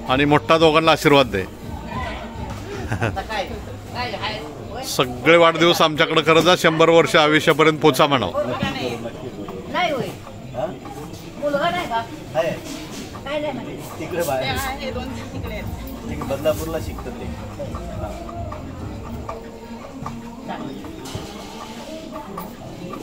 आणि मोठा दोघांना आशीर्वाद दे. सगळे वाढदिवस आमच्याकडे करत जा. 100 वर्ष आयुष्यापर्यंत पोचा म्हणाव. बदलापूरला शिकतात ते.